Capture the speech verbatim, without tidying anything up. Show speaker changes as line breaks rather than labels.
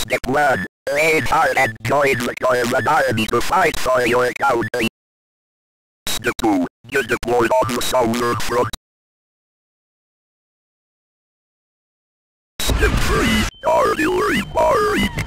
Step one. Raise hard and join the Centaura army to fight for your country. Step two. Get deployed on the solar front. Step three. Artillery barrage.